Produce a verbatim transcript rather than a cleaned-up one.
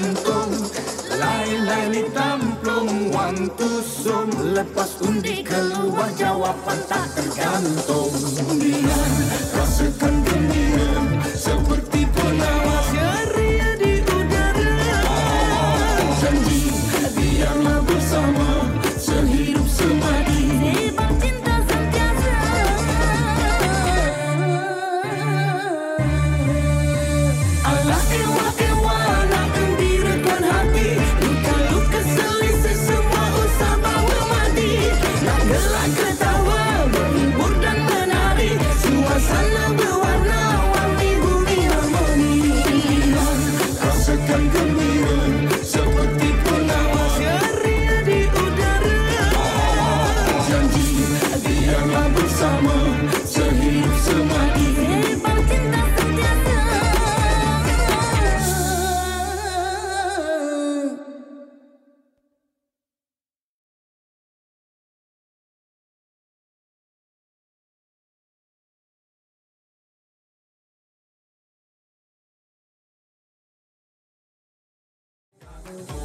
tergantung. Lai-lai li tamplung, wang tusum. Lepas undi keluar jawapan tak tergantung. Undian rasakan gembira seperti penawar ceria di udara. Janji biarlah bersama sehidup semati. Sebab cinta sentiasa. Allah ewa-ewa nak gembirakan hati. Luka-luka selisih semua usah bawa mati. Nak gelak ketawa, berhibur dan menari. Suasana berwarna, warni bumi harmoni. Rasakan gembira seperti penawar ceria di udara. Janji biarlah bersama sehidup semati. Sebab cinta sentiasa. Thank you.